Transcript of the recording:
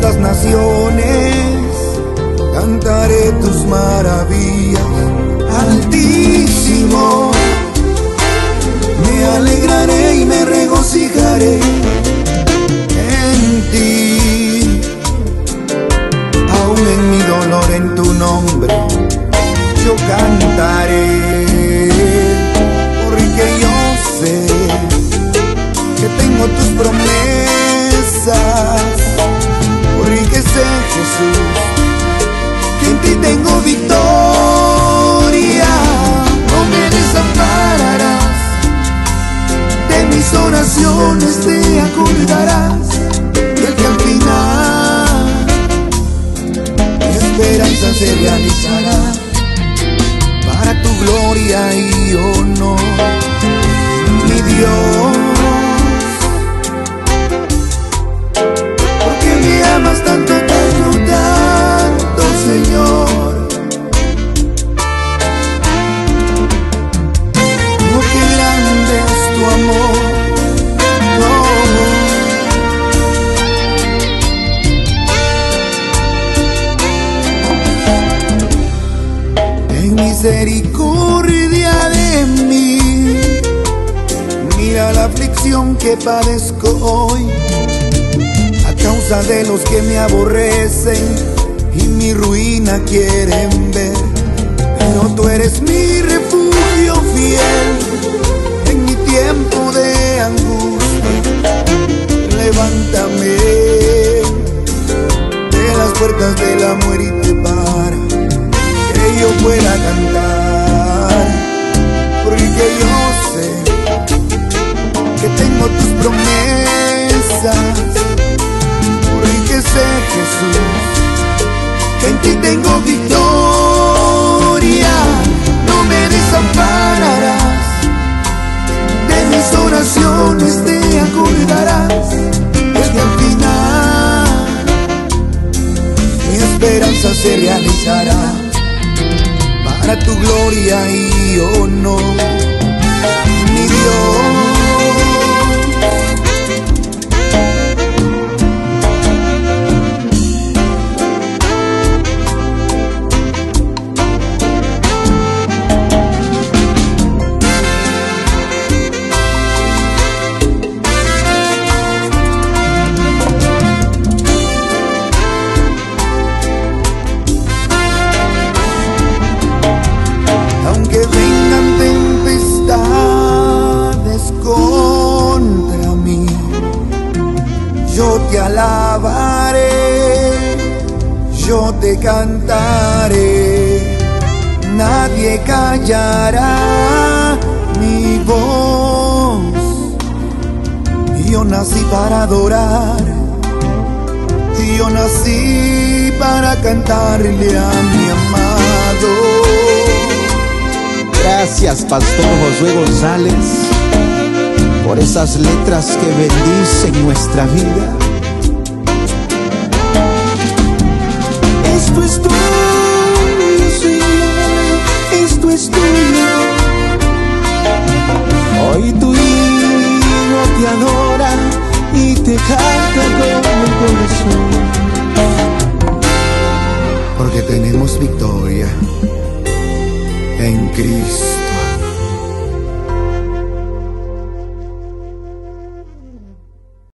las naciones cantaré tus maravillas, Altísimo. Me alegraré y me regocijaré en ti. Aún en mi dolor, en tu nombre yo cantaré, porque yo sé que tengo tus promesas, porque sé, Jesús, que en ti tengo victoria. No me desampararás, de mis oraciones te acordarás, y al que al final mi esperanza se realizará para tu gloria y honor, mi Dios. Porque me amas tanto, tanto, tanto, Señor. Oh, qué grande es tu amor. Misericordia de mí, mira la aflicción que padezco hoy, a causa de los que me aborrecen y mi ruina quieren ver. Pero tú eres mi refugio fiel en mi tiempo de angustia. Levántame de las puertas de la muerte para que yo pueda cantar, porque yo sé que tengo tus promesas, porque sé, Jesús, que en ti tengo victoria. No me desampararás, de mis oraciones te acordarás, porque al final mi esperanza se realizará para tu gloria y honor, mi Dios. Aunque vengan tempestades contra mí, yo te alabaré, yo te cantaré, nadie callará mi voz. Yo nací para adorar, yo nací para cantarle a mi amado. Gracias, Pastor Josué González, por esas letras que bendicen nuestra vida. Esto es tuyo, Señor, esto es tuyo. Hoy tu hijo te adora y te canta con el corazón, porque tenemos victoria en Cristo.